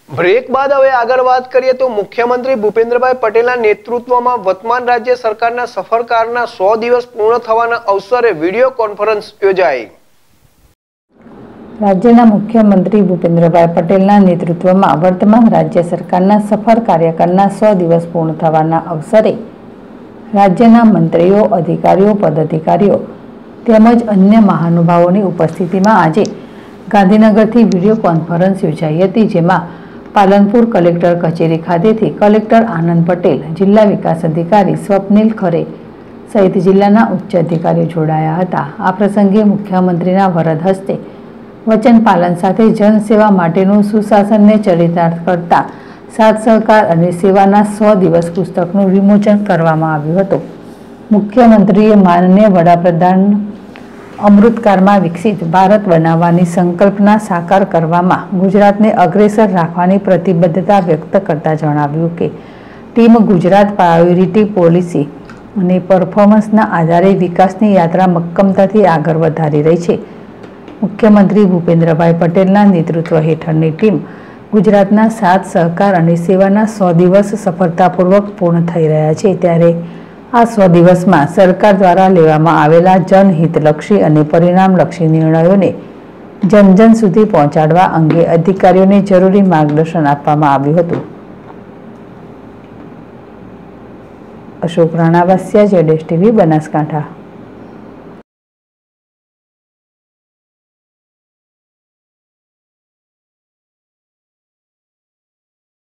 Break બાદ હવે આગળ વાત કરીએ તો મુખ્યમંત્રી ભૂપેન્દ્રભાઈ પટેલના નેતૃત્વમાં વર્તમાન રાજ્ય સરકારના સફરકારના 100 દિવસ પૂર્ણ થવાના અવસરે વિડીયો કોન્ફરન્સ યોજાઈ। રાજ્યના મુખ્યમંત્રી ભૂપેન્દ્રભાઈ પટેલના નેતૃત્વમાં વર્તમાન રાજ્ય સરકારના સફળ કાર્યકાળના 100 દિવસ પૂર્ણ થવાના અવસરે રાજ્યના મંત્રીઓ, અધિકારીઓ, પદાધિકારીઓ તેમજ અન્ય મહાનુભાવોની ઉપસ્થિતિમાં આજે ગાંધીનગરથી વિડીયો કોન્ફરન્સ યોજાઈ હતી, જેમાં પાલનપુર કલેક્ટર કચેરી ખાતેથી કલેક્ટર આનંદ પટેલ, જિલ્લા વિકાસ અધિકારી સ્વપ્નિલ ખરે સહિત જિલ્લાના ઉચ્ચ અધિકારીઓ જોડાયા હતા। આ પ્રસંગે મુખ્યમંત્રીના વરદ હસ્તે વચન પાલન સાથે જનસેવા માટેનું સુશાસનને ચરિતાર્થ કરતા સાથ સહકાર અને સેવાના 100 દિવસ પુસ્તકનું વિમોચન કરવામાં આવ્યું હતું। મુખ્યમંત્રીએ માનનીય વડાપ્રધાન અમૃતકાળમાં વિકસિત ભારત બનાવવાની સંકલ્પના સાકાર કરવામાં ગુજરાતને અગ્રેસર રાખવાની પ્રતિબદ્ધતા વ્યક્ત કરતા જણાવ્યું કે ટીમ ગુજરાત પ્રાયોરિટી પોલિસી અને પરફોર્મન્સના આધારે વિકાસની યાત્રા મક્કમતાથી આગળ વધારી રહી છે। મુખ્યમંત્રી ભૂપેન્દ્રભાઈ પટેલના નેતૃત્વ હેઠળની ટીમ ગુજરાતના સાથ સહકાર અને સેવાના 100 દિવસ સફળતાપૂર્વક પૂર્ણ થઈ રહ્યા છે, ત્યારે આ 100 દિવસમાં સરકાર દ્વારા લેવામાં આવેલા જનહિતલક્ષી અને પરિણામલક્ષી નિર્ણયોને જન સુધી પહોંચાડવા અંગે અધિકારીઓને જરૂરી માર્ગદર્શન આપવામાં આવ્યું હતું। અશોક રાણાવાસિયા, ZSTV, બનાસકાંઠા।